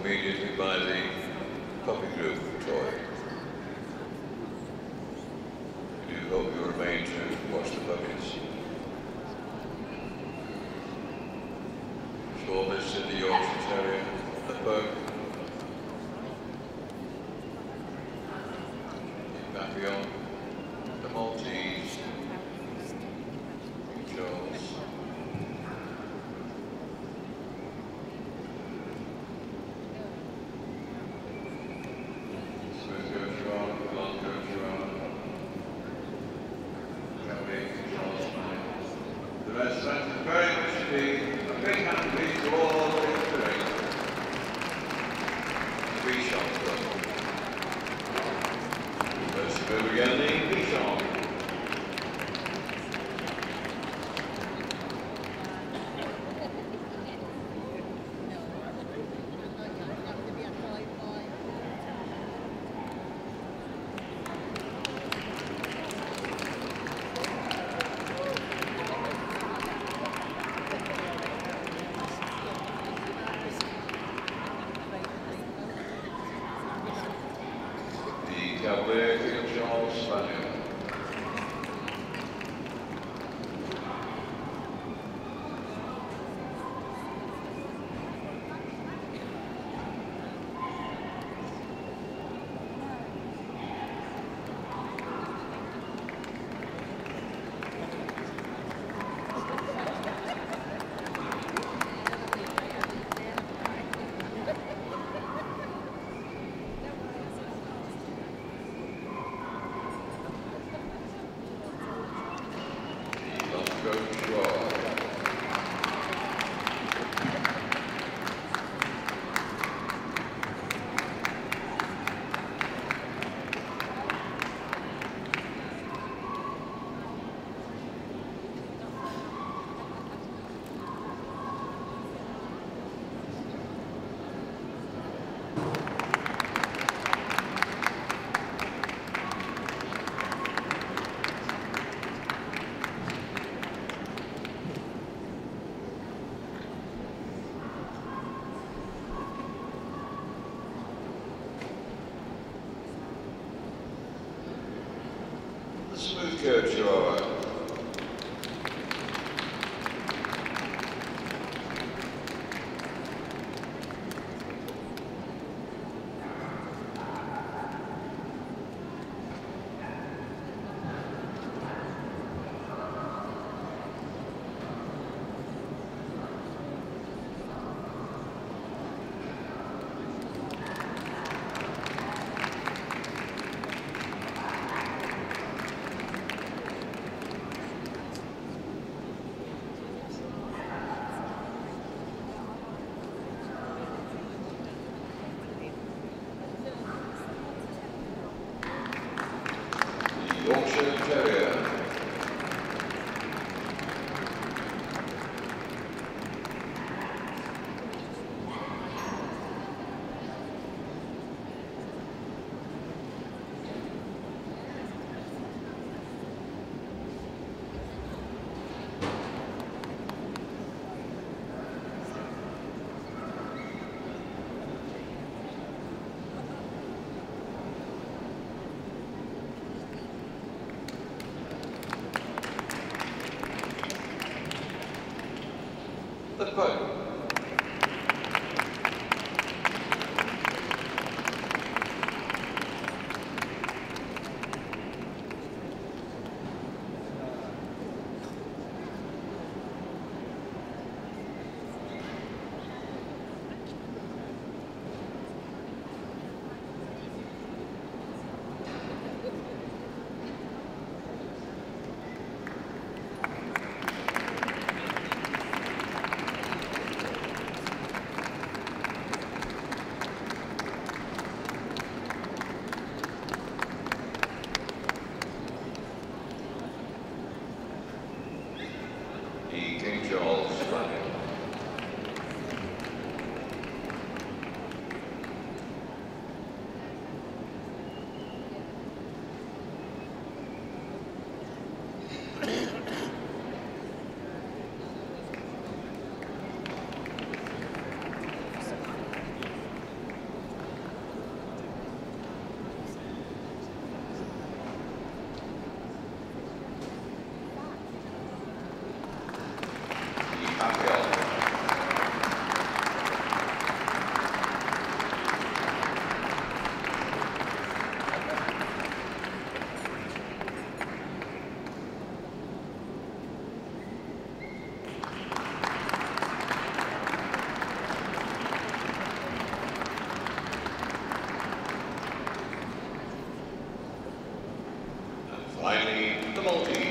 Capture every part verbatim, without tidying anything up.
immediately by the puppy group toy. We do hope you remain to watch the puppies. Shortest in the Yorkshire Terrier, the Pug, the Papillon, the Maltese, the Charles. Smooth-coat Chihuahua, Longcoat Chihuahua, Cowley, Charles Mine. The rest, thank you very much indeed. A big hand please to all the three. Three shots done. Let's move again, the Bichon. Cavalier King Charles Spaniel. Smooth-coat Chihuahua. Yorkshire Terrier. The Pug. Maltese.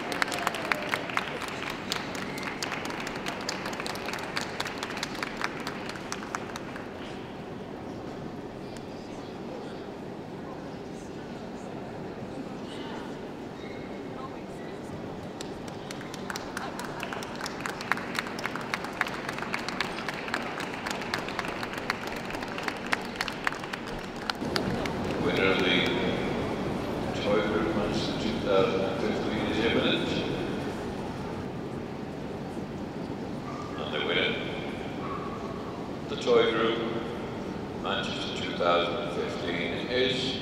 Winner of the Toy Group Master two thousand fifteen is imminent. And the winner, the Toy Group Manchester two thousand fifteen is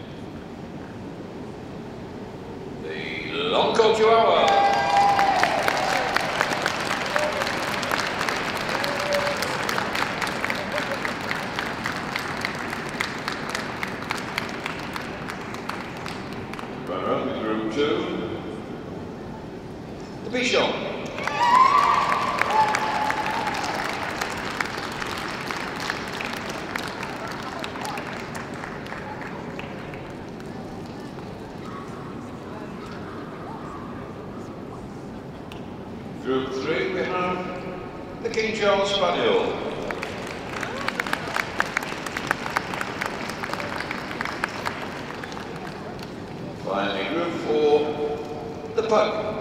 the Longcoat Chihuahua. Runner-up in Group two, the Bichon. Group three, we have the King Charles Spaniel. Finally, Group four, the Pug.